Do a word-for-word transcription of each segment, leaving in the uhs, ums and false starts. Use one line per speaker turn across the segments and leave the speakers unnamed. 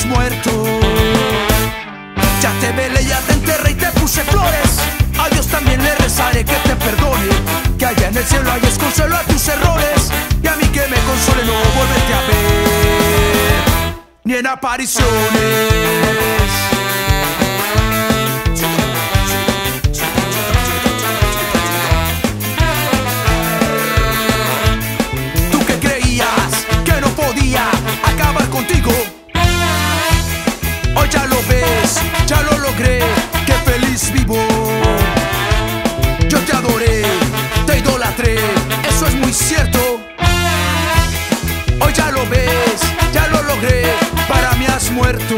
muerto. Ya te velé, ya te enterré y te puse flores. A Dios también le rezaré que te perdone, que allá en el cielo hayas consuelo a tus errores, y a mí que me console no volverte a ver, ni en apariciones. Tú que creías que no podía acabar contigo, hoy ya lo ves, ya lo logré, qué feliz vivo. Yo te adoré, te idolatré, eso es muy cierto. Hoy ya lo ves, ya lo logré, para mí has muerto.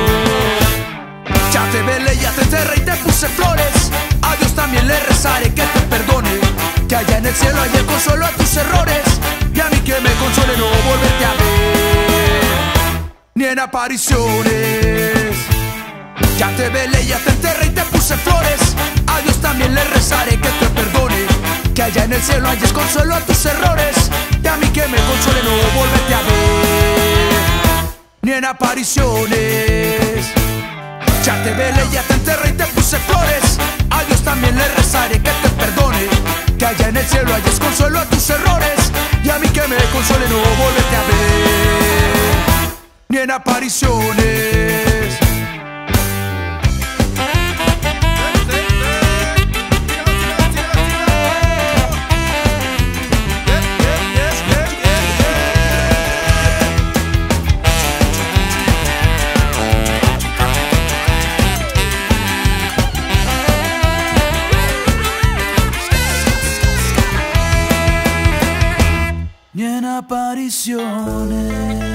Ya te velé, ya te enterré y te puse flores. A Dios también le rezaré que te perdone, que allá en el cielo haya consuelo a tus errores, y a mí que me console no volverte a ver, ni en apariciones. Ya te velé, ya te enterré y te puse flores. A Dios también le rezaré que te perdone, que allá en el cielo hayas consuelo a tus errores, y a mí que me console no volverte a ver, ni en apariciones. Ya te velé, ya te enterré y te puse flores. A Dios también le rezaré que te perdone, que allá en el cielo hayas consuelo a tus errores, y a mí que me console no volverte a ver, ni en apariciones. Ni en apariciones.